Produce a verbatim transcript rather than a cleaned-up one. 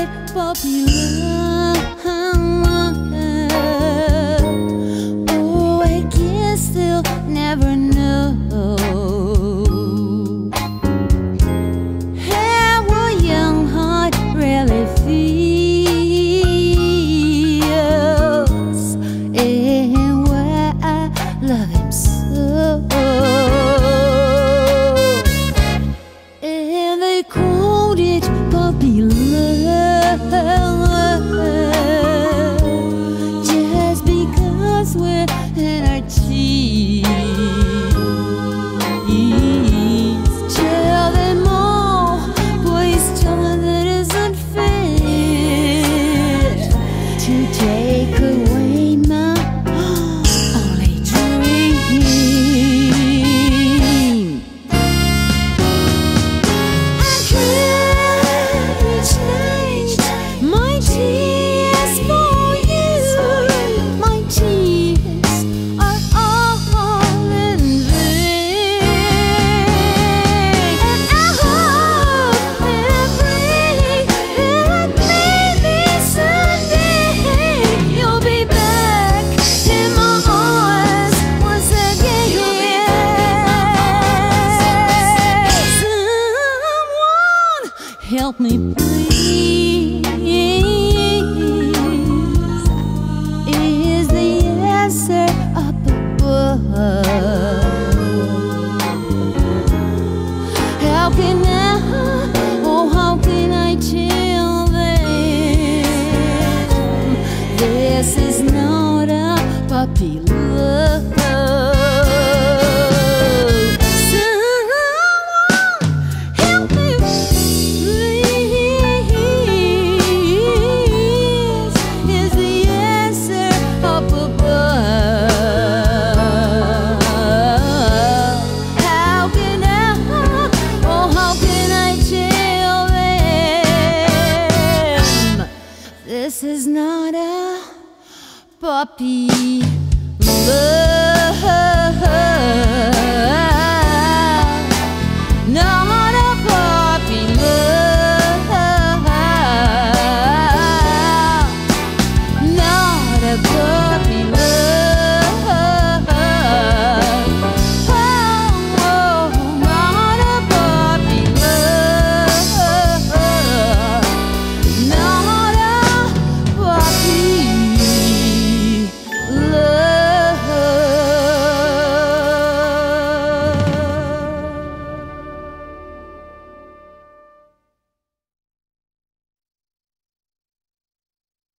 puppy love. Oh, I guess they'll never know how a young heart really feels, and why I love him so. And they called it puppy love, just because we're in our teens. Tell them all, please tell them that isn't fair to take away my only dream. I can't change my tears for you. My tears are all in vain, and I hope and pray that maybe someday you'll be back in my arms once again. Someone help me, please. Is the answer up above? How can I, oh how can I tell them this is not a puppy love? Someone help me, please. Is the answer up above? How can I, oh how can I tell them this is not a puppy love?